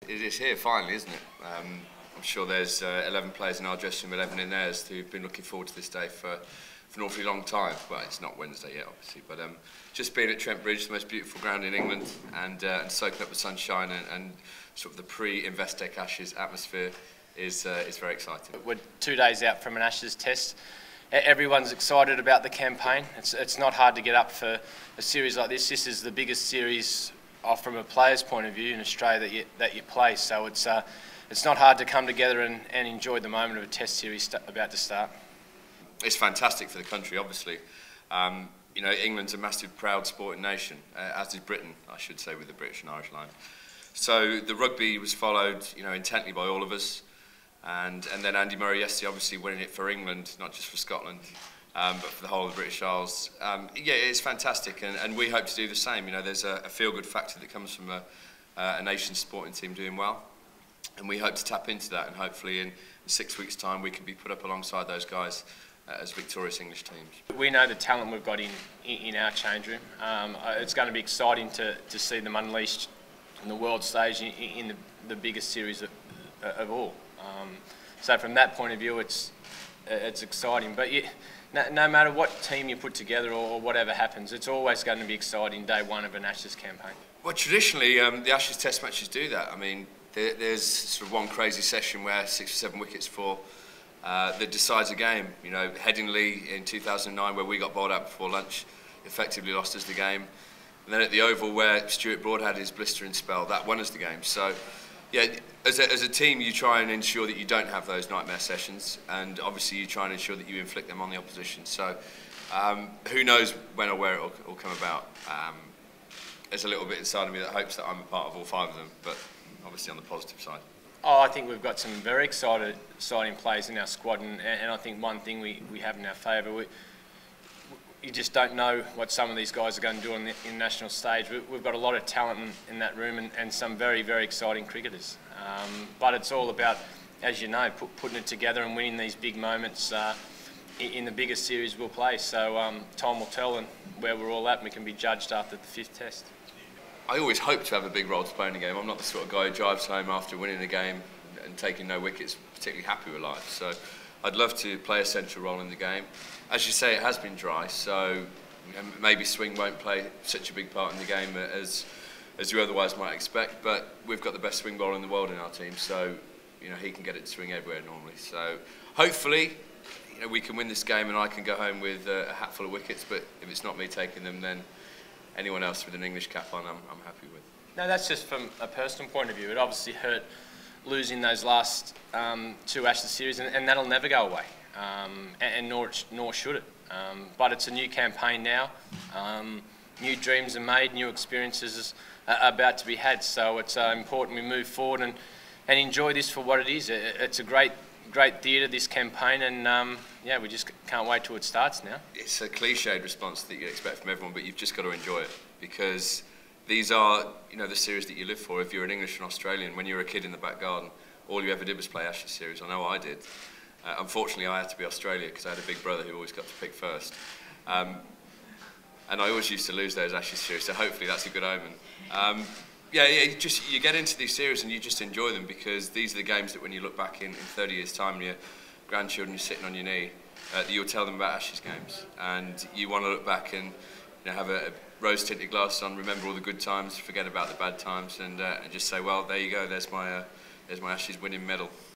it is here finally, isn't it? I'm sure there's 11 players in our dressing room, 11 in theirs, who've been looking forward to this day for an awfully long time. Well, it's not Wednesday yet, obviously, but just being at Trent Bridge, the most beautiful ground in England, and soaking up the sunshine and sort of the pre-Investec Ashes atmosphere is very exciting. We're 2 days out from an Ashes test. Everyone's excited about the campaign. It's not hard to get up for a series like this. This is the biggest series from a player's point of view in Australia that you play. So it's not hard to come together and enjoy the moment of a test series about to start. It's fantastic for the country, obviously. You know, England's a massive, proud sporting nation, as is Britain, I should say, with the British and Irish line. So the rugby was followed, you know, intently by all of us. And then Andy Murray yesterday, obviously winning it for England, not just for Scotland, but for the whole of the British Isles. Yeah, it's fantastic, and we hope to do the same. You know, there's a feel-good factor that comes from a nation's sporting team doing well, and we hope to tap into that. And hopefully, in 6 weeks' time, we can be put up alongside those guys as victorious English teams. We know the talent we've got in our change room. It's going to be exciting to see them unleashed on the world stage in the biggest series of all. So from that point of view, it's exciting. But no matter what team you put together or whatever happens, it's always going to be exciting day one of an Ashes campaign. Well, traditionally, the Ashes Test matches do that. I mean, there's sort of one crazy session where 6 or 7 wickets fall that decides a game. You know, Haddin in 2009, where we got bowled out before lunch, effectively lost us the game. And then at the Oval, where Stuart Broad had his blistering spell, that won us the game. So, yeah, as a team, you try and ensure that you don't have those nightmare sessions, and obviously you try and ensure that you inflict them on the opposition. So, who knows when or where it will come about. There's a little bit inside of me that hopes that I'm a part of all 5 of them, but obviously on the positive side. Oh, I think we've got some very exciting players in our squad, and I think one thing we have in our favour, you just don't know what some of these guys are going to do on the international stage. We've got a lot of talent in that room and some very, very exciting cricketers. But it's all about, as you know, putting it together and winning these big moments in the biggest series we'll play. So time will tell, and where we're all at, and we can be judged after the 5th test. I always hope to have a big role to play in a game. I'm not the sort of guy who drives home after winning a game and taking no wickets, particularly happy with life. So I'd love to play a central role in the game. As you say, it has been dry, so you know, maybe swing won't play such a big part in the game as you otherwise might expect, but we've got the best swing bowler in the world in our team, so you know, he can get it to swing everywhere normally. So hopefully, you know, we can win this game and I can go home with a hat full of wickets, but if it's not me taking them, then anyone else with an English cap on, I'm happy with. No, that's just from a personal point of view. It obviously hurt losing those last 2 Ashes series, and that'll never go away, and nor should it. But it's a new campaign now. New dreams are made, new experiences are about to be had. So it's important we move forward and enjoy this for what it is. It's a great theatre, this campaign, and yeah, we just can't wait till it starts now. It's a cliched response that you expect from everyone, but you've just got to enjoy it, because these are, you know, the series that you live for. If you're an English and Australian, when you were a kid in the back garden, all you ever did was play Ashes series. I know I did. Unfortunately, I had to be Australia because I had a big brother who always got to pick first. And I always used to lose those Ashes series, so hopefully that's a good omen. Yeah, you get into these series and you just enjoy them, because these are the games that when you look back in 30 years' time and your grandchildren are sitting on your knee, you'll tell them about Ashes games. And you want to look back and, you know, have a rose-tinted glass on, remember all the good times, forget about the bad times, and just say, well, there you go, there's my Ashes winning medal.